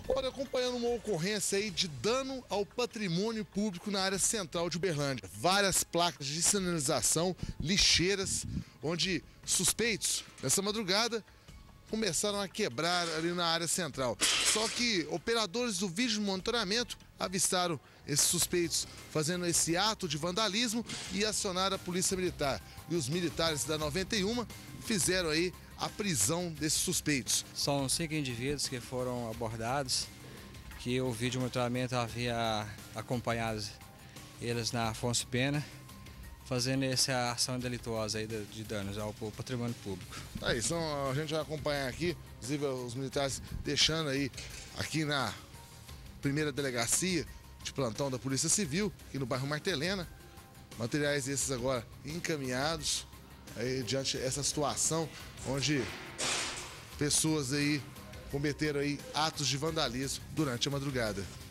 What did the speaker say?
Olha, acompanhando uma ocorrência aí de dano ao patrimônio público na área central de Uberlândia. Várias placas de sinalização, lixeiras, onde suspeitos, nessa madrugada, começaram a quebrar ali na área central. Só que operadores do vídeo de monitoramento avistaram esses suspeitos fazendo esse ato de vandalismo e acionaram a polícia militar. E os militares da 91 fizeram aí a prisão desses suspeitos. São 5 indivíduos que foram abordados, que o vídeo de monitoramento havia acompanhado eles na Afonso Pena, fazendo essa ação delituosa aí de danos ao patrimônio público. Aí, a gente vai acompanhar aqui, inclusive os militares deixando aí aqui na primeira delegacia de plantão da Polícia Civil, aqui no bairro Martelena. Materiais esses agora encaminhados aí diante dessa situação onde pessoas aí cometeram aí atos de vandalismo durante a madrugada.